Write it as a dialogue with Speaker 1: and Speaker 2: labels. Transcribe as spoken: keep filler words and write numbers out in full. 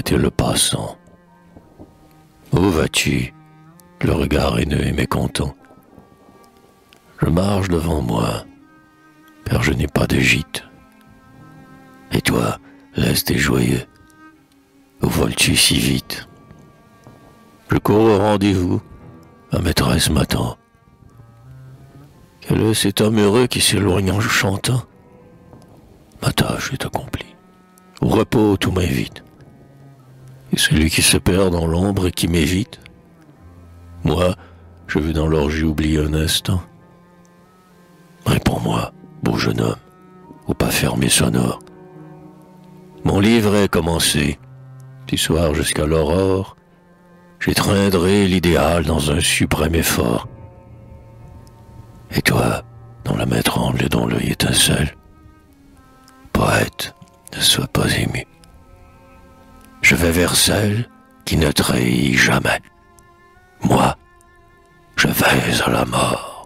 Speaker 1: été le passant. Où vas-tu? Le regard haineux et mécontent. Je marche devant moi, car je n'ai pas de gîte. Et toi, leste et joyeux, où voles-tu si vite? Je cours au rendez-vous, ma maîtresse m'attend. Quel est cet homme heureux qui s'éloigne en chantant? Ma tâche est accomplie. Au repos, tout m'invite. Et celui qui se perd dans l'ombre et qui m'évite, moi, je veux dans l'orgie oublier un instant. Réponds-moi, beau jeune homme, au pas fermé sonore. Mon livre est commencé. Du soir jusqu'à l'aurore, j'étreindrai l'idéal dans un suprême effort. Et toi, dont la main tremble et dont l'œil étincelle, poète, ne sois pas ému. Je vais vers celle qui ne trahit jamais. Moi, je vais à la mort.